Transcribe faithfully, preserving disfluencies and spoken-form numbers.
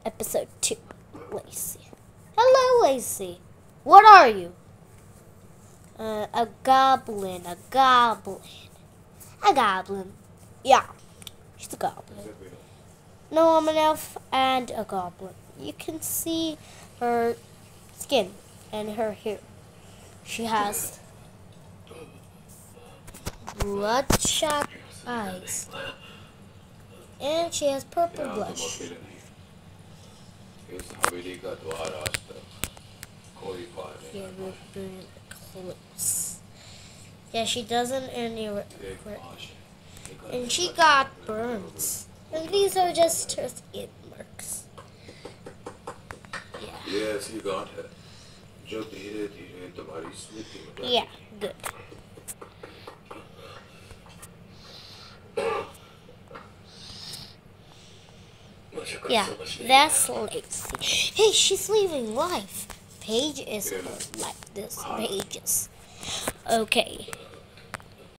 Episode two. Lacey. Hello, Lacey. What are you? Uh, a goblin. A goblin. A goblin. Yeah, she's a goblin. No, I'm an elf and a goblin. You can see her skin and her hair. She has bloodshot eyes. And she has purple blush. Yeah, we're really close. Yeah, she doesn't any. And she got burns. And these are just her skin marks. Yeah. Yes, you got it. Yeah, good. Yeah, that's Lacey. Hey, she's leaving life. Paige is like this. Pages. Okay.